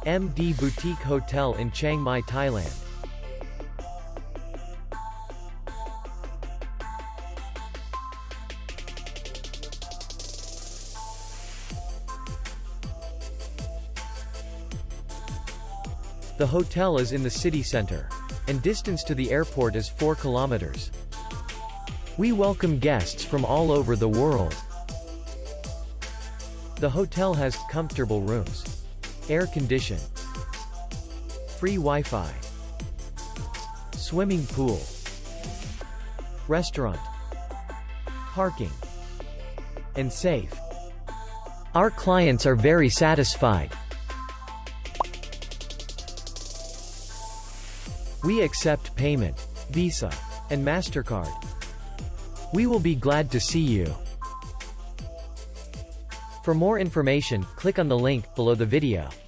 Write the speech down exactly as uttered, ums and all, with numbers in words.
M D Boutique Hotel in Chiang Mai, Thailand. The hotel is in the city center, and distance to the airport is four kilometers. We welcome guests from all over the world. The hotel has comfortable rooms, air condition, free Wi-Fi, swimming pool, restaurant, parking, and safe. Our clients are very satisfied. We accept payment, Visa, and MasterCard. We will be glad to see you. For more information, click on the link below the video.